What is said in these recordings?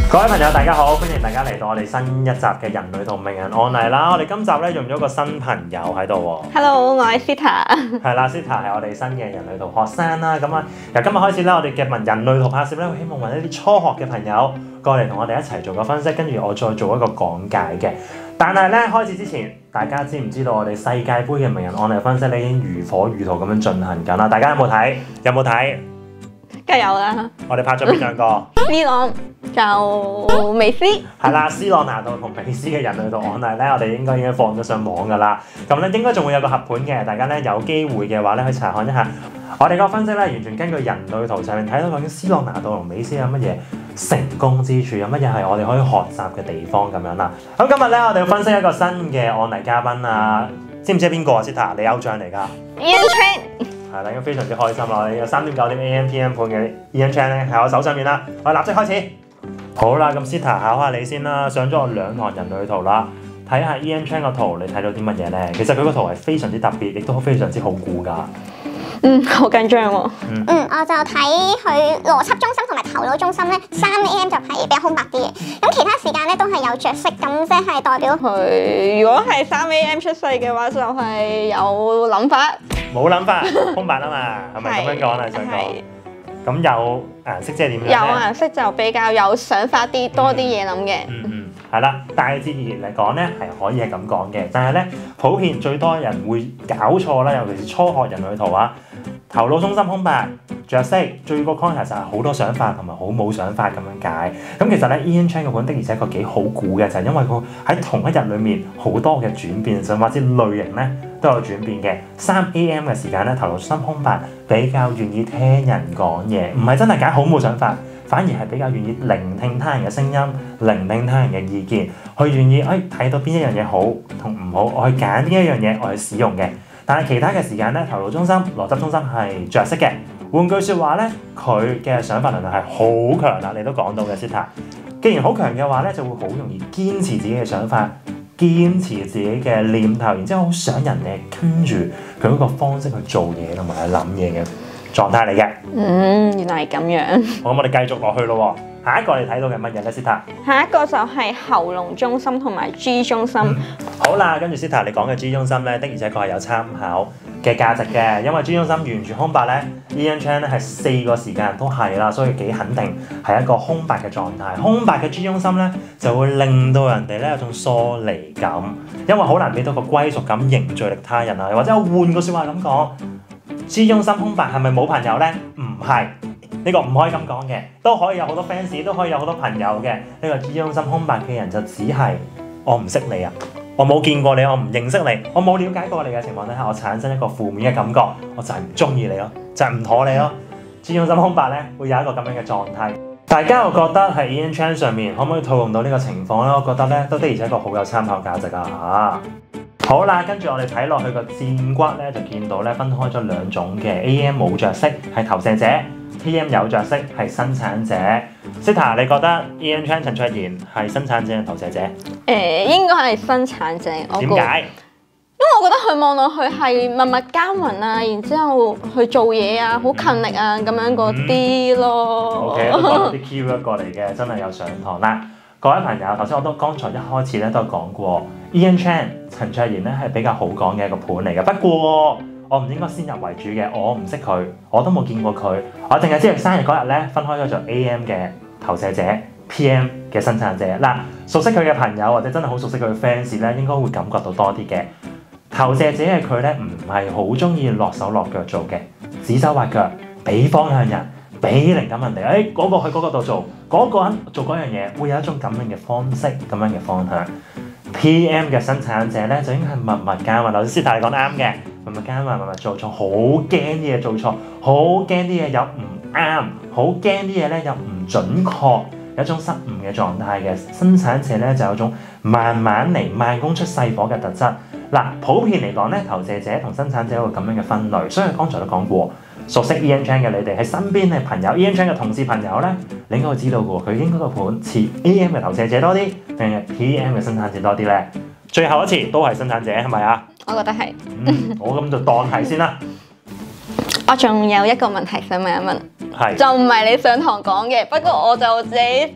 各位朋友，大家好，歡迎大家嚟到我哋新一集嘅人類圖名人案例啦。我哋今集咧用咗個新朋友喺度喎。 Hello， 我係 Sita。 係啦，Sita 係我哋新嘅人類圖學生啦。咁啊，由今日開始咧，我哋嘅人類圖拍攝咧，會希望揾一啲初學嘅朋友過嚟同我哋一齊做個分析，跟住我再做一個講解嘅。但係咧，開始之前，大家知唔知道我哋世界盃嘅名人案例分析咧已經如火如荼咁樣進行緊啦？大家有冇睇？有冇睇？ 梗係有啦。 我哋拍咗邊兩個 ？C 朗就美斯。 係啦，C 朗拿度同美斯嘅人類圖案例咧，我哋應該已經放咗上網㗎啦。咁咧應該仲會有個合盤嘅，大家咧有機會嘅話咧去查看一下。我哋個分析咧完全根據人類圖上面睇到究竟 C 朗拿度同美斯有乜嘢成功之處，有乜嘢係我哋可以學習嘅地方咁樣啦。咁今日咧我哋要分析一個新嘅案例嘉賓啊，知唔知係邊個啊 ？Sita，你偶像嚟㗎。 Ian Chan。 係啦，應該非常之開心啦！我哋有3.9點 AM/PM 盤嘅 Ian Chan 咧喺我手上面啦，我哋立即開始。好啦，咁 Sita 考下你先啦，上咗我2堂人類圖啦，睇下 Ian Chan 個圖，你睇到啲乜嘢咧？其實佢個圖係非常之特別，亦都非常之好估㗎。 好緊張喎。 我就睇佢邏輯中心同埋頭腦中心咧，3AM 就係比較空白啲嘅。咁其他時間咧都係有着色，咁即係代表佢如果係3AM 出世嘅話，就係有諗法。 冇諗法，空白啊嘛，係咪咁樣講啊？想講。咁有顏色即係點樣咧？ 有顏色就比較有想法啲，多啲嘢諗嘅。 係啦，大致嚟講咧係可以係咁講嘅，但係咧普遍最多人會搞錯啦，尤其是初學人類圖啊，頭腦中心空白，着色，最個 concept 就係好多想法同埋好冇想法咁樣解。咁其實咧 Ian Chan 嘅盤的而且確幾好估嘅，就係因為佢喺同一日裡面好多嘅轉變，甚至類型咧都有轉變嘅。3AM 嘅時間咧，頭腦中心空白，比較願意聽人講嘢，唔係真係解好冇想法。反而係比較願意聆聽他人嘅聲音，聆聽他人嘅意見，去願意睇到邊一樣嘢好同唔好，我去揀呢一樣嘢我去使用嘅。但係其他嘅時間咧，頭腦中心、邏輯中心係着色嘅。換句説話咧，佢嘅想法能力係好強啦，你都講到嘅 Sita。既然好強嘅話咧，就會好容易堅持自己嘅想法，堅持自己嘅念頭，然之後好想人哋跟住佢嗰個方式去做嘢同埋去諗嘢嘅狀態嚟嘅。 原來係咁樣。 好，我哋繼續落去咯。下一個你睇到嘅乜嘢咧 Sita？ 下一個就係喉嚨中心同埋 G 中心。 好啦，跟住 Sita 你講嘅 G 中心咧，的而且確係有參考嘅價值嘅，因為 G 中心完全空白咧 ，Ian Chan 咧係4個時間都係啦，所以幾肯定係一個空白嘅狀態。空白嘅 G 中心咧，就會令到人哋咧有種疏離感，因為好難俾到個歸屬感、凝聚力他人啊。或者我換個説話咁講。G 中心空白係咪冇朋友呢？唔係，呢個唔可以咁講嘅，都可以有好多 fans， 都可以有好多朋友嘅。呢個 G 中心空白嘅人就只係我唔識你啊，我冇見過你，我唔認識你，我冇了解過你嘅情況底下，我產生一個負面嘅感覺，我就係唔中意你咯，就係唔妥你咯。G 中心空白呢，會有一個咁樣嘅狀態。大家又覺得喺 Ian Chan 上面可唔可以套用到呢個情況呢？我覺得呢，都的而且確好有參考價值啊！好啦，跟住我哋睇落去個薦骨咧，就見到咧分開咗2種嘅 AM 冇着色係投射者 ，PM 有着色係生產者。Sita， 你覺得 Ian Chan 陳卓賢係生產者定投射者？ 應該係生產者。 點解？ 因為我覺得佢望落去係默默耕耘啊，然之後去做嘢啊，好勤力啊咁樣嗰啲咯。 OK， 都講到啲 keyword 過嚟嘅，真係有上堂啦。各位朋友，頭先我都剛才一開始咧都講過 ，Ian Chan 陳卓賢咧係比較好講嘅一個盤嚟嘅。不過我唔應該先入為主嘅，我唔識佢，我都冇見過佢，我淨係知佢生日嗰日咧分開咗做 AM 嘅投射者、PM 嘅生產者。嗱，熟悉佢嘅朋友或者真係好熟悉佢嘅 fans 咧，應該會感覺到多啲嘅。投射者嘅佢咧唔係好中意落手落腳做嘅，指手畫腳，俾方向人。俾靈感人哋，嗰個去嗰個度做，嗰個人做嗰樣嘢，會有一種咁樣嘅方式，咁樣嘅方向。PM 嘅生產者咧，就應該係默默耕耘。頭先Sita你講得啱嘅，默默耕耘，默默做錯，好驚啲嘢做錯，好驚啲嘢有唔啱，好驚啲嘢咧又唔準確，有一種失誤嘅狀態嘅。生產者咧就有種慢慢嚟、慢工出細火嘅特質。嗱，普遍嚟講咧，投射者同生產者有個咁樣嘅分類，所以剛才都講過。熟悉 Ian Chan 嘅你哋喺身邊嘅朋友 ，Ian Chan 嘅同事朋友咧，你應該會知道嘅喎，佢應該個盤似 AM 嘅投射者多啲，定係 PM 嘅生產者多啲咧？最後一次都係生產者係咪啊？ 我覺得係。 我咁就當係先啦。 我仲有一個問題想問一問， 係就唔係你上堂講嘅，不過我就自己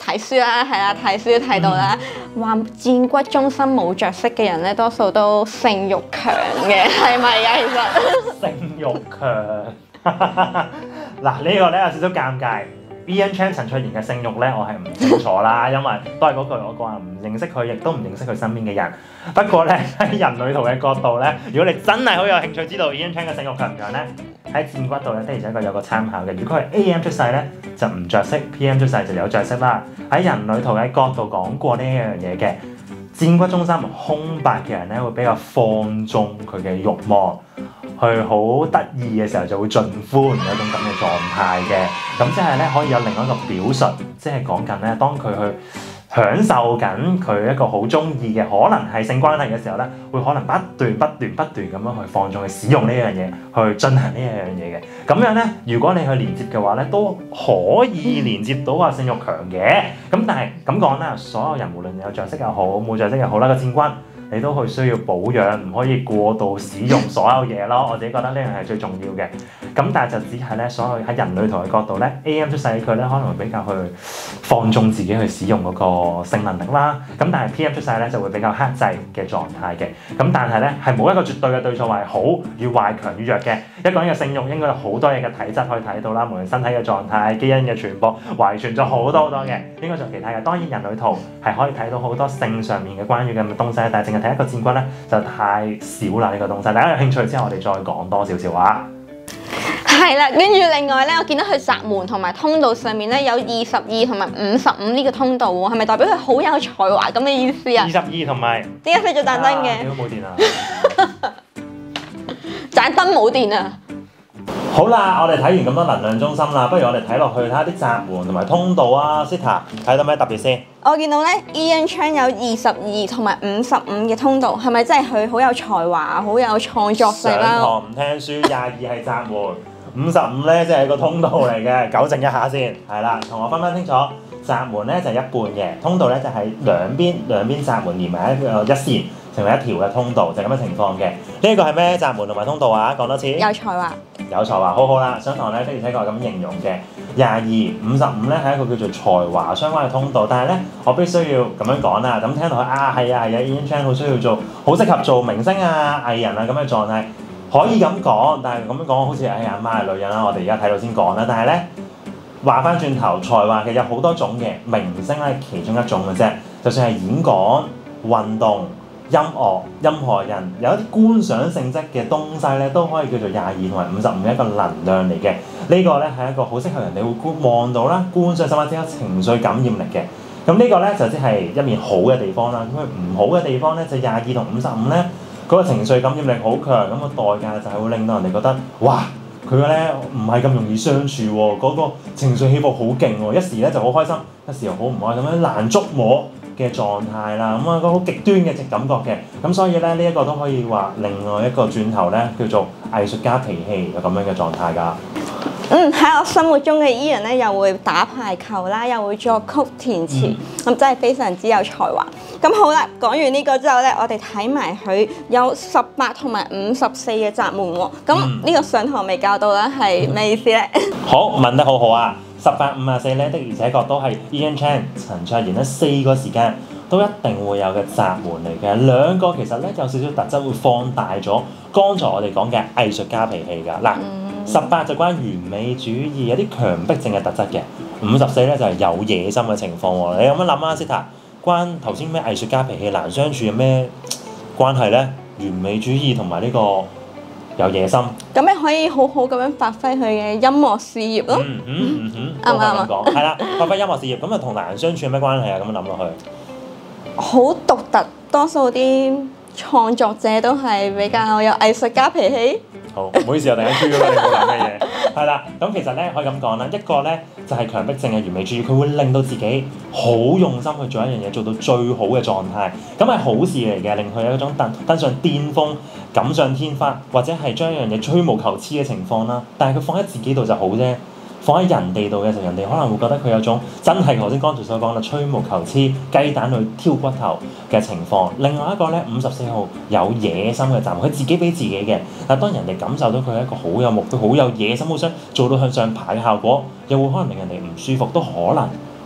睇書啦，係啦，睇書睇到啦，話薦骨中心冇着色嘅人咧，多數都性慾強嘅，係咪啊？其實性慾強，嗱呢個咧有少少尷尬。Ian Chan 陳卓賢嘅性慾咧，我係唔清楚啦，因為都係嗰句，我個人唔認識佢，亦都唔認識佢身邊嘅人。不過咧喺人類圖嘅角度咧，如果你真係好有興趣知道 Ian Chan 嘅性慾強唔強咧，喺薦骨度咧的而且確有個參考嘅。如果係 AM 出世咧就唔着色 ，PM 出世就有着色啦。喺人類圖嘅角度講過呢一樣嘢嘅，薦骨中心空白嘅人咧會比較放縱佢嘅慾望。去好得意嘅時候就會盡歡有一種咁嘅狀態嘅，咁即係咧可以有另外一個表述，即係講緊咧當佢去享受緊佢一個好中意嘅可能係性關係嘅時候咧，會可能不斷咁樣去放縱去使用呢樣嘢，去進行呢一樣嘢嘅。咁樣咧，如果你去連接嘅話咧，都可以連接到話性慾強嘅。咁但係咁講啦，所有人無論有着色又好，冇着色又好啦，個薦骨。你都去需要保養，唔可以過度使用所有嘢咯。我自己覺得呢樣係最重要嘅。咁但係就只係咧，所有喺人類圖嘅角度咧 ，AM 出世佢咧可能會比較去放縱自己去使用嗰個性能力啦。咁但係 PM 出世咧就會比較克制嘅狀態嘅。咁但係咧係冇一個絕對嘅對錯，話係好與壞、強與弱嘅。一個人嘅性慾應該有好多嘢嘅體質可以睇到啦，無論身體嘅狀態、基因嘅傳播、遺傳咗好多嘅，應該仲有其他嘅。當然人類圖係可以睇到好多性上面嘅關於嘅東西，但係睇一個薦骨咧就太少啦呢個東西，大家有興趣之後我哋再講多少少啊。 係啦，跟住另外咧，我見到佢閘門同埋通道上面咧有22同埋55呢個通道喎，係咪代表佢好有才華咁嘅意思啊 ？22同埋點解熄咗盞燈嘅？ 點解冇電啊？ 盞燈冇電啊！ 好啦，我哋睇完咁多能量中心啦，不如我哋睇落去睇下啲閘門同埋通道啊。Sita 睇到咩特別先？ 我見到咧 Ian Chan 有22同埋55嘅通道，係咪真係佢好有才華、好有創作性啦？ 上堂唔聽書，22係閘門，55咧即係個通道嚟嘅，糾正一下先。係啦，同我分清楚，閘門咧就係一半嘅，通道咧就係兩邊閘門連埋一線。成為一條嘅通道就咁嘅情況嘅，呢個係咩閘門同埋通道啊？講多次。 有才華。 有才華，好好啦。上堂咧的而且確係咁形容嘅。22、55咧係一個叫做才華相關嘅通道，但係咧我必須要咁樣講啦。咁聽落去係啊 Ian Chan 好需要做，好適合做明星啊、藝人啊咁嘅狀態，可以咁講。但係咁樣講好似阿媽係女人啦，我哋而家睇到先講啦。但係咧話翻轉頭，才華其實有好多種嘅，明星咧其中一種嘅啫。就算係演講、運動、音樂，任何人有一啲觀賞性質嘅東西咧，都可以叫做22同埋55嘅一個能量嚟嘅。呢個咧係一個好適合人哋會望到啦，觀賞甚至有情緒感染力嘅。咁呢個咧就即係一面好嘅地方啦。咁佢唔好嘅地方咧就22同55咧，嗰個情緒感染力好強，咁個代價就係會令到人哋覺得哇，佢咧唔係咁容易相處喎，嗰個情緒起伏好勁喎，一時咧就好開心，一時又好唔開心，咁樣難捉摸嘅狀態啦，咁啊個好極端嘅感覺嘅，咁所以咧呢一個都可以話另外一個轉頭咧叫做藝術家脾氣有咁樣嘅狀態㗎。 喺我心目中嘅 Ian 咧，又會打排球啦，又會作曲填詞，咁真係非常之有才華。咁好啦，講完呢個之後咧，我哋睇埋佢有18同埋54嘅閘門喎。咁呢個上堂未教到啦，係咩意思咧？ 好，問得好好啊！18、54咧的而且確都係 Ian Chan 陳卓賢咧4個時間都一定會有嘅閘門嚟嘅。兩個其實咧有少少特質會放大咗剛才我哋講嘅藝術家脾氣㗎。嗱，18就關完美主義，有啲強迫症嘅特質嘅。54咧就係有野心嘅情況喎。你咁樣諗啊，Sita，關頭先咩藝術家脾氣難相處有咩關係咧？完美主義同埋呢個有野心， 咁你可以好好咁樣發揮佢嘅音樂事業咯。 啱唔啱講？係啦，發揮音樂事業咁啊，同難相處有咩關係啊？咁樣諗落去， 好獨特，多數啲創作者都係比較有藝術家脾氣。 好，唔好意思，我突然間 Q 咗你冇諗嘅嘢。係啦，咁其實咧可以咁講啦，一個咧就係強迫症嘅完美主義，佢會令到自己好用心去做一樣嘢，做到最好嘅狀態，咁係好事嚟嘅，令佢有一種登上巔峰、錦上添花，或者係將一樣嘢吹毛求疵嘅情況啦。但係佢放喺自己度就好啫。放喺人哋度嘅時候，人哋可能會覺得佢有種真係頭先剛才所講啦，吹毛求疵、雞蛋去挑骨頭嘅情況。另外一個咧，54號有野心嘅閘門，佢自己俾自己嘅。但係當人哋感受到佢係一個好有目標、好有野心、好想做到向上爬嘅效果，又會可能令人哋唔舒服，都可能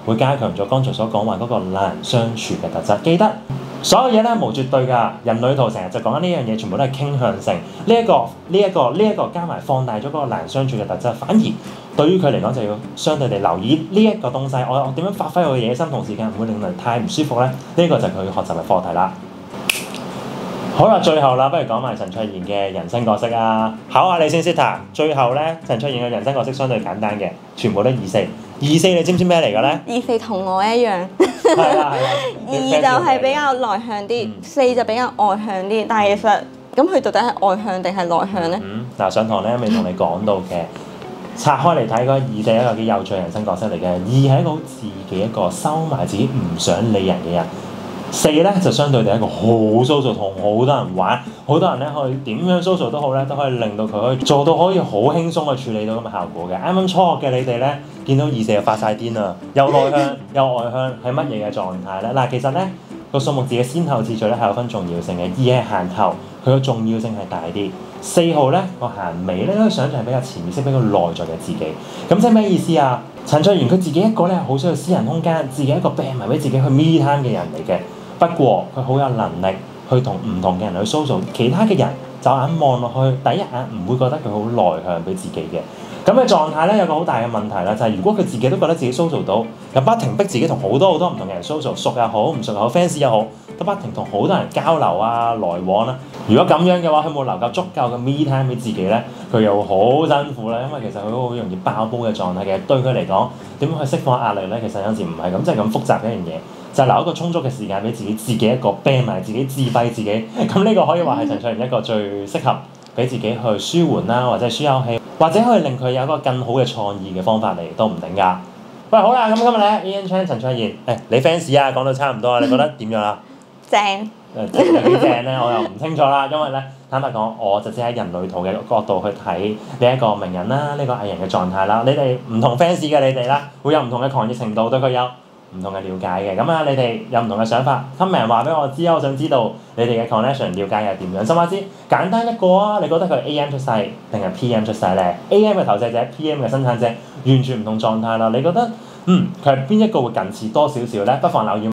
會加強咗剛才所講話嗰個難相處嘅特質。記得所有嘢咧無絕對㗎，人類圖成日就講緊呢樣嘢，全部都係傾向性。呢一個加埋放大咗嗰個難相處嘅特質，反而對於佢嚟講就要相對地留意呢一個東西，我點樣發揮我嘅野心，同時間唔會令人太唔舒服咧？呢個就係佢學習嘅課題啦。好啦，最後啦，不如講埋陳卓賢嘅人生角色啊！考下你先 Sita。最後咧，陳卓賢嘅人生角色相對簡單嘅，全部都2、4。2、4你知唔知咩嚟嘅咧 ？2、4同我一樣。 係啦。 2就係比較內向啲，4就比較外向啲。但係其實咁佢到底係外向定係內向咧？ 嗱，上堂咧未同你講到嘅，拆開嚟睇嗰2係一個幾有趣嘅人生角色嚟嘅。2係一個好自己一個收埋自己唔想理人嘅人。4咧就相對地一個好 social， 同好多人玩，好多人咧可以點樣 social 都好咧，都可以令到佢可以做到可以好輕鬆去處理到咁嘅效果嘅。啱啱初學嘅你哋咧，見到2、4就發晒癲啦，又內向又外向，係乜嘢嘅狀態咧？嗱，其實咧個數目字嘅先後次序咧係有分重要性嘅。2係行頭，佢個重要性係大啲。4號咧個行尾咧，都想像係比較潛意識、比較內在嘅自己。咁即係咩意思啊？陳卓賢佢自己一個咧好需要私人空間，自己一個病埋俾自己去 me time 嘅人嚟嘅。不過佢好有能力去同唔同嘅人去 social，其他嘅人就眼望落去，第一眼唔會覺得佢好內向俾自己嘅。咁嘅狀態咧有個好大嘅問題啦，就係如果佢自己都覺得自己 social 到，又不停逼自己同好多唔同嘅人 social， 熟又好，唔熟又好 fans 又好，都不停同好多人交流啊來往啦。如果咁樣嘅話，佢冇留夠足夠嘅 me time 俾自己咧，佢又好辛苦啦。因為其實佢好容易爆煲嘅狀態嘅，對佢嚟講點樣去釋放壓力咧？其實有時唔係咁，即係咁複雜嘅一樣嘢。就留一個充足嘅時間俾自己一個 ban 埋自己自閉自己，咁呢個可以話係陳卓賢一個最適合俾自己去舒緩啦，或者舒口氣，或者可以令佢有一個更好嘅創意嘅方法嚟都唔定㗎。喂，好啦，咁今日咧 Ian Chan 陳卓賢，你 fans 啊講到差唔多啦，你覺得點樣啊？ 正。 有幾正咧？我又唔清楚啦，因為咧坦白講，我就只喺人類圖嘅角度去睇呢一個名人啦，呢個藝人嘅狀態啦。你哋唔同 fans 嘅你哋啦，會有唔同嘅狂熱程度，對佢有唔同嘅了解嘅。咁啊，你哋有唔同嘅想法 comment 話俾我知啊，我想知道你哋嘅 connection 了解係點樣。甚至簡單一個啊，你覺得佢 AM 出世定係 PM 出世咧 ？AM 嘅投射者 ，PM 嘅生產者，完全唔同狀態啦。你覺得佢係邊一個會近似多少少咧？不妨留言。